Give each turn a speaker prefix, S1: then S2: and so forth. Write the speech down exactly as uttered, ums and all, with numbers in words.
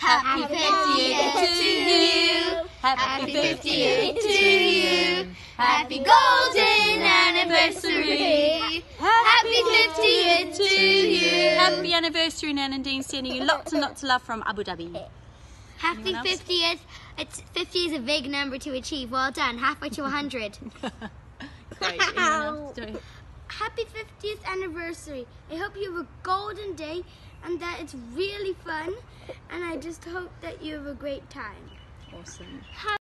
S1: Happy fiftieth to you. Happy fiftieth to you. Happy golden anniversary. Happy fiftieth to you.
S2: Happy anniversary, Nan and Dean, sending you lots and lots of love from Abu Dhabi.
S3: Happy fiftieth. It's fifty is a big number to achieve. Well done. Halfway to one hundred.
S2: Great. Enough.
S3: Happy fiftieth anniversary. I hope you have a golden day and that it's really fun. And I just hope that you have a great time.
S2: Awesome.